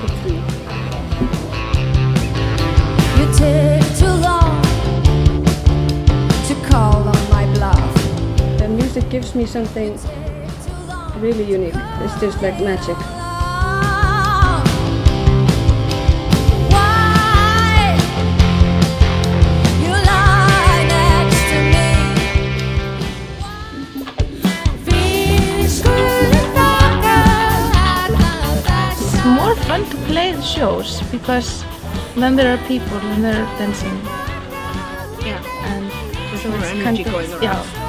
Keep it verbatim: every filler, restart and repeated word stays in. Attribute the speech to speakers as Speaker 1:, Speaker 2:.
Speaker 1: the tree.
Speaker 2: You take too long to call on my bluff.
Speaker 1: The music gives me something really unique. It's just like magic.
Speaker 3: It's more fun to play the shows because then there are people and they're dancing.
Speaker 4: Yeah,
Speaker 3: And
Speaker 4: there's
Speaker 3: so
Speaker 4: more
Speaker 3: it's
Speaker 4: energy
Speaker 3: kind of,
Speaker 4: going around.
Speaker 3: yeah.